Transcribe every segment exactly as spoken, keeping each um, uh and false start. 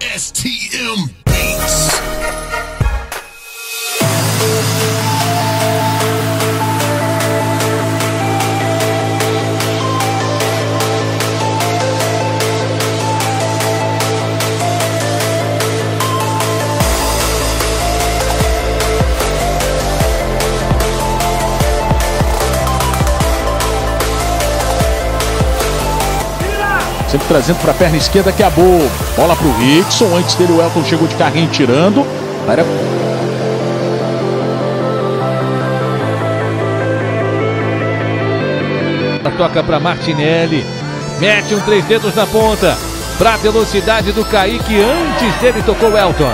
S T M Beats. Sempre trazendo para a perna esquerda, que é a boa. Bola para o Rickson. Antes dele o Elton chegou de carrinho tirando. Era... Toca para Martinelli. Mete um três dedos na ponta. Para a velocidade do Kaique. Antes dele tocou o Elton.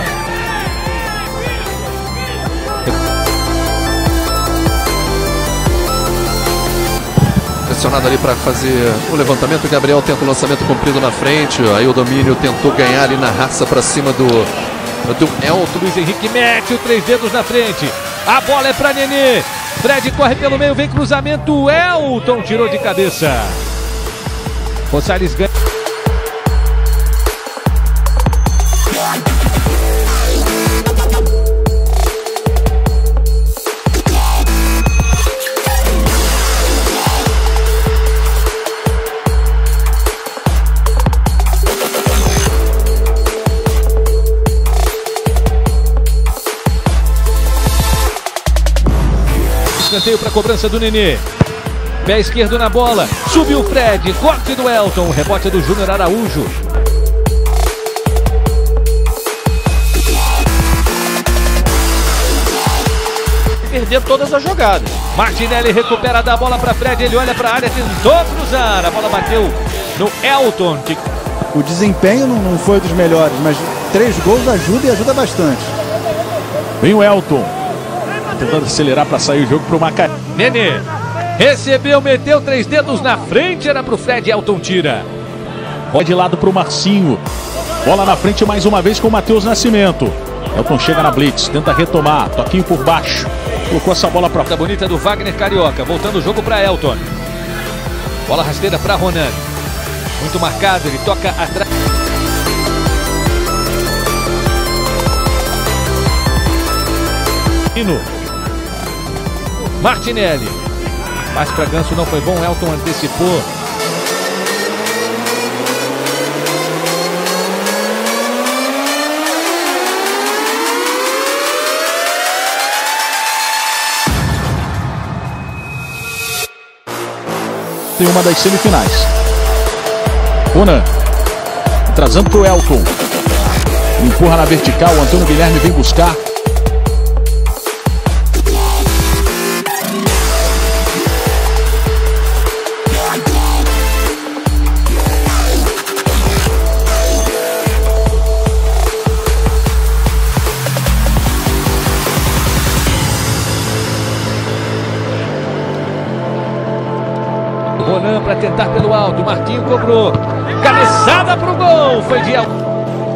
Pressionado ali para fazer o levantamento. O Gabriel tenta o lançamento comprido na frente. Aí o domínio tentou ganhar ali na raça para cima do, do Elton. Luiz Henrique mete o três dedos na frente. A bola é para Nenê. Fred corre pelo meio, vem cruzamento. Elton tirou de cabeça. Rosales ganha. Escanteio para a cobrança do Nenê. Pé esquerdo na bola. Subiu o Fred. Corte do Elton. Rebote do Júnior Araújo. Perder todas as jogadas. Martinelli recupera da bola para Fred. Ele olha para a área. Tentou cruzar. A bola bateu no Elton. O desempenho não, não foi dos melhores, mas três gols ajuda e ajuda bastante. Vem o Elton. Tentando acelerar para sair o jogo para o Macaé. Nenê recebeu, meteu três dedos na frente, era para o Fred. Elton tira. Vai de lado para o Marcinho. Bola na frente mais uma vez com o Matheus Nascimento. Elton chega na blitz, tenta retomar, toquinho por baixo. Colocou essa bola para a bonita do Wagner Carioca. Voltando o jogo para Elton. Bola rasteira para Ronan. Muito marcado, ele toca atrás. Martinelli. Mas para Ganso não foi bom. Elton antecipou. Tem uma das semifinais. Ronan. Trazendo para o Elton. Empurra na vertical. O Antônio Guilherme vem buscar. Ronan para tentar pelo alto. Marquinho cobrou. Cabeçada para o gol. Foi de Elton.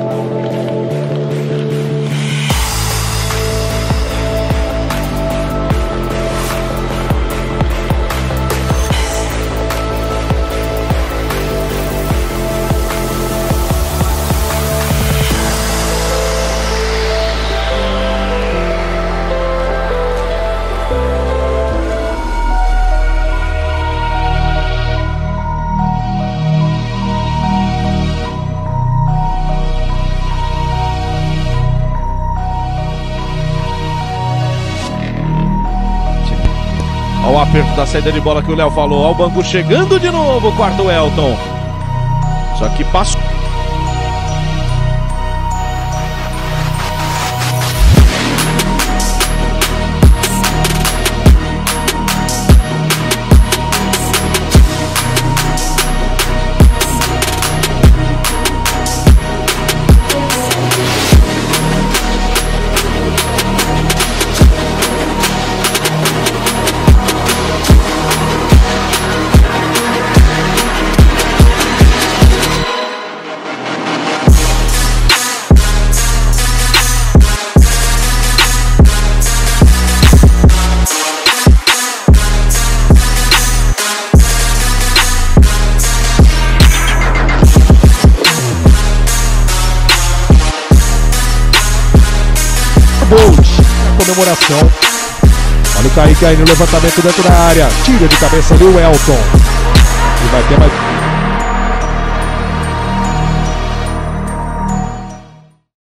Olha o aperto da saída de bola que o Léo falou. Olha o Bangu chegando de novo, quarto o Elton. Só que passou. Bolt na comemoração. Olha o Kaique aí no levantamento dentro da área. Tira de cabeça ali o Elton. E vai ter mais...